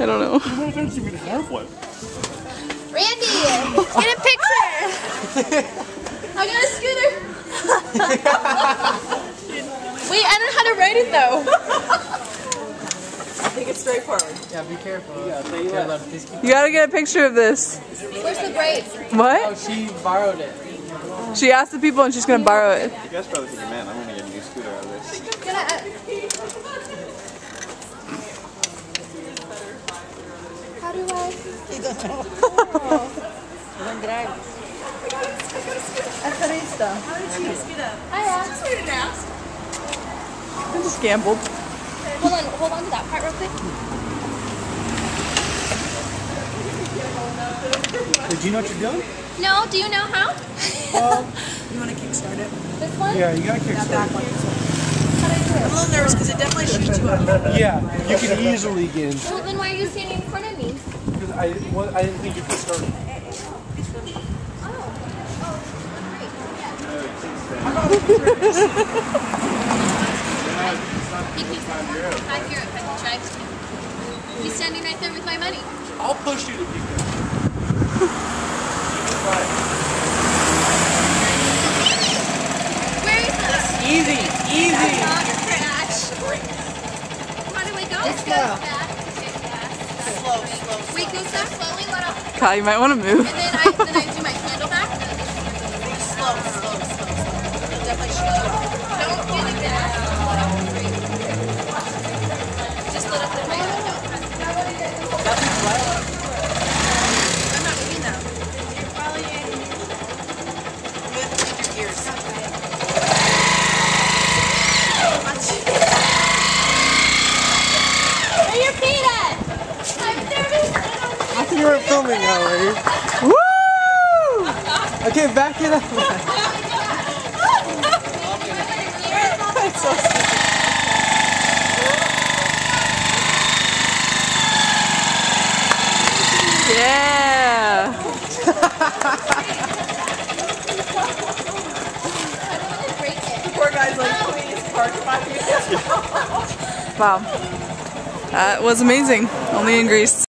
I don't know. What if you even have one? Randy, get a picture. I got a scooter. Wait, I don't know how to ride it though. I think it's straightforward. Yeah, be careful. You gotta get a picture of this. Where's the brake? What? Oh, she borrowed it. She asked the people and she's gonna borrow it. You guys probably think, man, I'm gonna get a new scooter out of this. How do I? I just gambled. Hold on to that part real quick. Do you know what you're doing? No, do you know how? You want to kickstart it? This one? Yeah, you gotta kick That start. back one. I'm a little nervous because it definitely shoots you up. Yeah, you can easily get in. Well, then why are you standing in front of me? Because I didn't think you could start. He's standing right there with my money. I'll push you to pick it. Where is this? Easy, easy. Not a crash. How do I go? Let's go. Slow. Wait, go so slowly. Let off. Kyle, you might want to move. And then I do my handle back. Slow. It'll definitely shoot you up. Don't do like that. Just let up the brake. I'm not moving though. You're probably With your ears. Where your feet at? I'm nervous. I think you weren't filming, Ellie. Woo! Okay, back it up. That's so stupid. Yeah. Poor guy's like, please park 5 minutes. Wow. That was amazing. Only in Greece.